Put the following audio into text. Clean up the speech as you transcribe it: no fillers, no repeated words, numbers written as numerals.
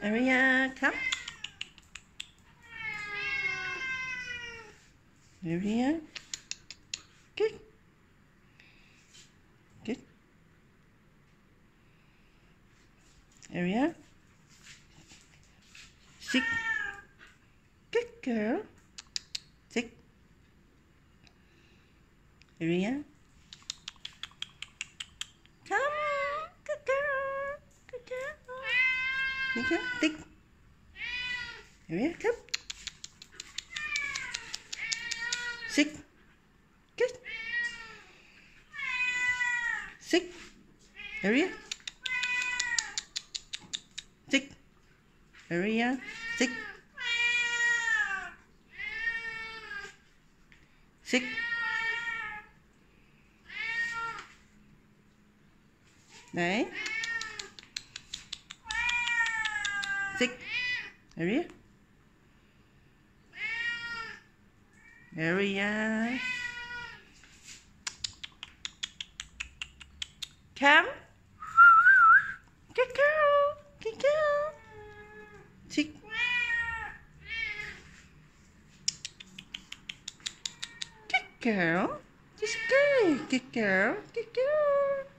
Aria, come. Aria. Good. Good. Aria. Sit. Good girl. Sit. Aria. Come. Good girl. Good girl. Good girl. Sit. Aria, come. Sit. Good. Sit. Aria. Sit. Aria. Sit. Sit. Đấy. Sit. Aria. Aria. Come. Good girl. Good girl. Sit. Good girl. Just good. Good girl. Good girl.